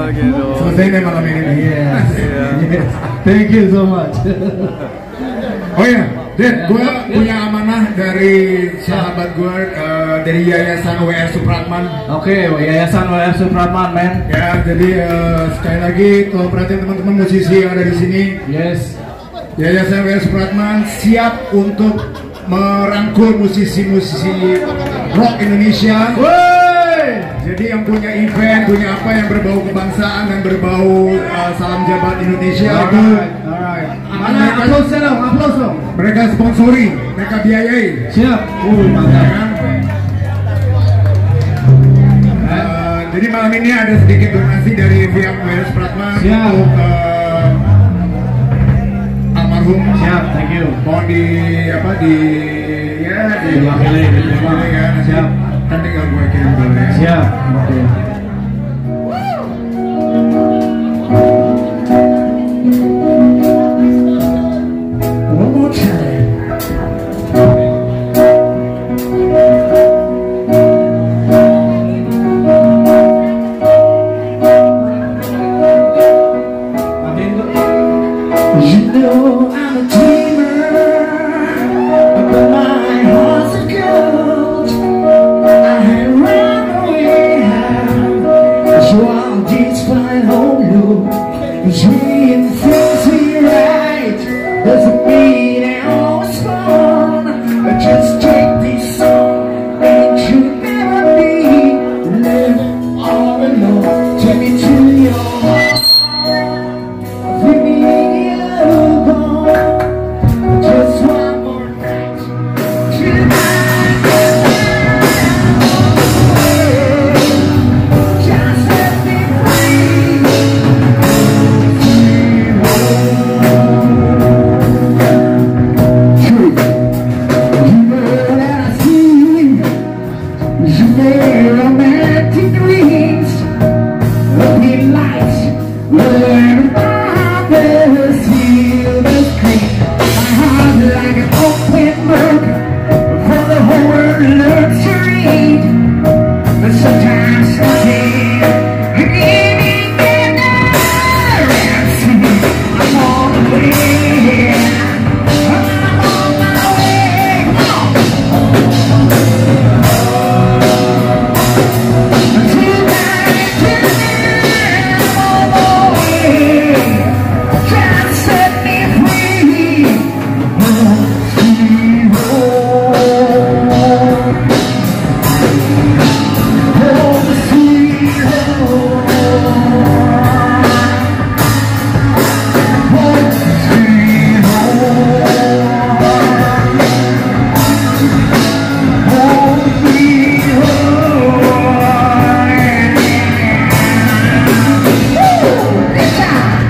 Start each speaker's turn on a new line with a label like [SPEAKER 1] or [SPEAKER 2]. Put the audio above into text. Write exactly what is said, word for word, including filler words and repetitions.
[SPEAKER 1] gitu.
[SPEAKER 2] Selesai deh malam ini.
[SPEAKER 3] Yes.
[SPEAKER 1] Iya.
[SPEAKER 3] Yes. Thank you so much.
[SPEAKER 2] Oh ya, Ded, gue punya amanah dari sahabat gue uh, dari Yayasan W R Supratman.
[SPEAKER 3] Oke, okay, Yayasan W R Supratman, men.
[SPEAKER 2] Ya, jadi uh, sekali lagi kalau perhatiin teman-teman musisi yang ada di sini,
[SPEAKER 3] Yes.
[SPEAKER 2] Yayasan W R Supratman siap untuk merangkul musisi-musisi rock Indonesia.
[SPEAKER 3] Woi.
[SPEAKER 2] Jadi yang punya event, punya apa yang berbau kebangsaan dan berbau uh, salam jabat Indonesia itu,
[SPEAKER 3] Alright. Mana upload dong, upload dong.
[SPEAKER 2] mereka sponsori, mereka biayai.
[SPEAKER 3] Siap. Uh, mantap.
[SPEAKER 2] Ya. Uh, jadi malam ini ada sedikit donasi dari pihak W R Supratman
[SPEAKER 3] Siap.
[SPEAKER 2] untuk uh, almarhum.
[SPEAKER 3] Siap, thank you.
[SPEAKER 2] Mohon di apa di ya di
[SPEAKER 3] Diwakili, diterima.
[SPEAKER 2] ya. Nanti
[SPEAKER 3] Siap.
[SPEAKER 2] kan tinggal gue kirim dulu ya.
[SPEAKER 3] Siap. Oke.
[SPEAKER 2] One more time. You know I'm a dreamer, but my heart's a gold. I had run away, so I'll despite all you. Dream things we right doesn't mean it always fun. But just take this song, and you never be left all alone. Take me to your heart. Leave me alone, just one more night. Tonight, just let me free. True, you know that I see. You made romantic dreams, looking lights, learn about the silver screen. My heart like an open book for the whole world looks to read. But sometimes I can't give it another answer. I'm on the way. I'm on my way. Tonight, tonight, I'm on my way. Just set me free. Oh, the sweet home. Oh, the sweet home. Oh, the sweet home. Woo! This time.